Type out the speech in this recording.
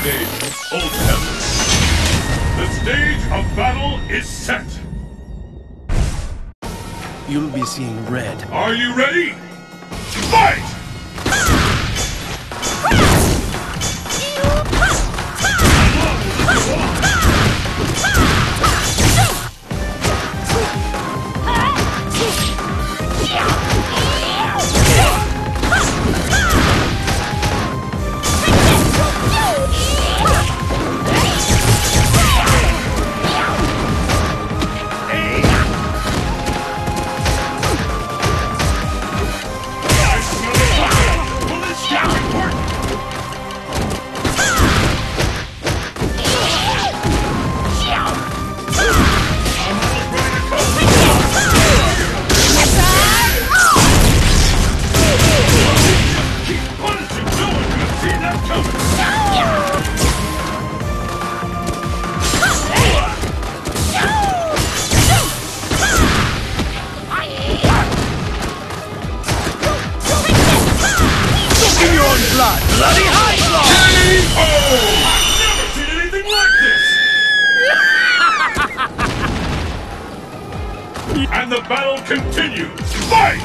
stage of Old Heaven. The stage of battle is set. You'll be seeing red. Are you ready? Fight! Bloody high blow! Oh! I've never seen anything like this! And the battle continues! Fight!